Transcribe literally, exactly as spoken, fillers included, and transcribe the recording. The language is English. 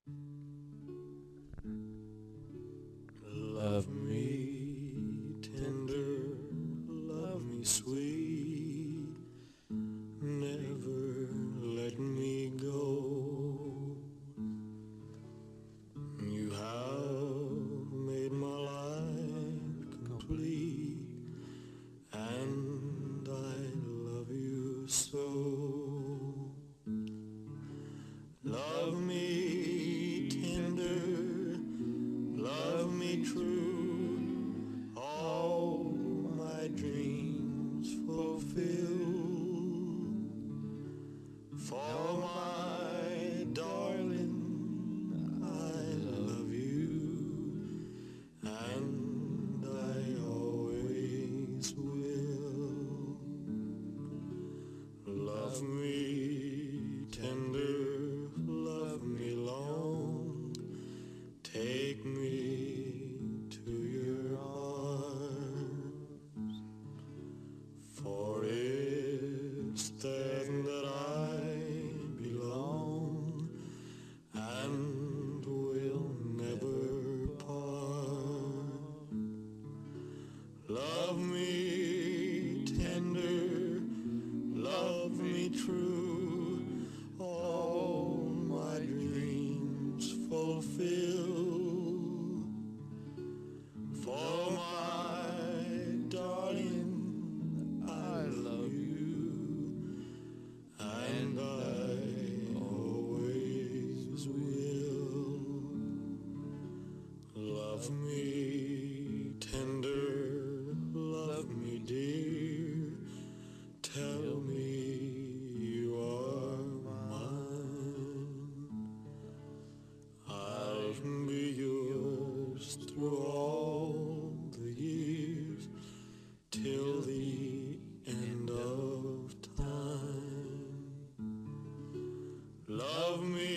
Love me tender, love me sweet, never let me go. You have made my life complete, and I love you so. Love me tender, love me true, all my dreams fulfill. For my darling, I love you, and I always will. Love me tender, love me long, take me to your arms, for it's there that I belong, and will never part. Love me tender, love me true, all my dreams fulfill. For my darling, I love you, and I always will. Love me tender, love me dear, tell me you are mine. I'll be yours through all the years, till the end of time. Love me